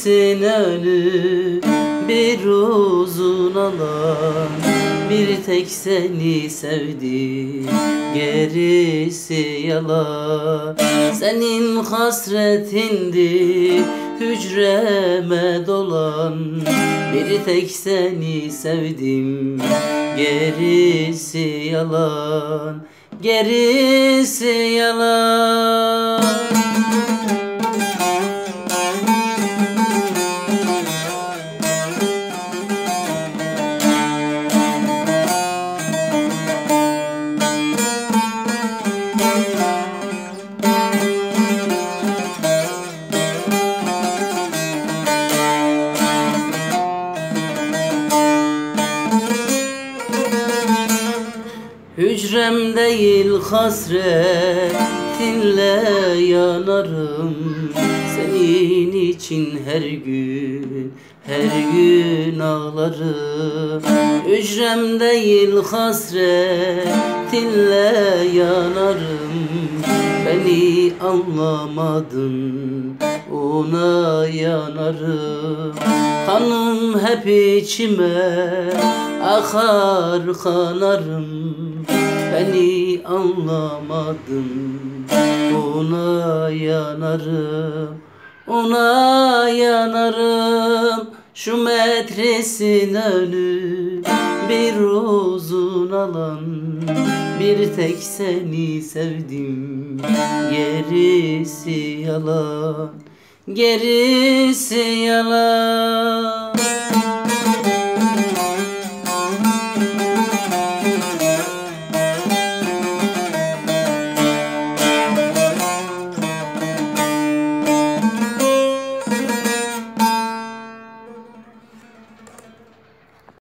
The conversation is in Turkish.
metresin önü bir uzun alan, bir tek seni sevdi, gerisi yalan. Senin hasretindi hücreme dolan, bir tek seni sevdim, gerisi yalan, gerisi yalan. Hücrem değil hasretinle yanarım, senin için her gün ağlarım. Hücrem değil hasretinle yanarım, beni anlamadın ona yanarım. Kanım hep içime akar kanarım, beni anlamadın ona yanarım, ona yanarım. Şu metresin önü bir uzun alan, bir tek seni sevdim, gerisi yalan, gerisi yalan.